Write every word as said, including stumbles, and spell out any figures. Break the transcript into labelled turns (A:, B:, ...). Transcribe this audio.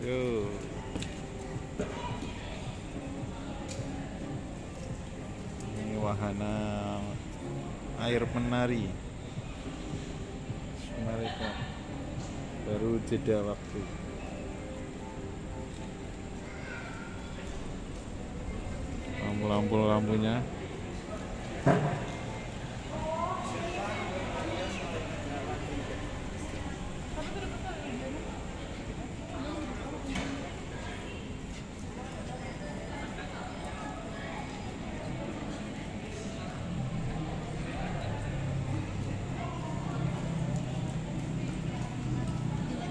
A: Yo. Ini wahana air menari mereka baru jeda waktu. Lampu-lampu lampunya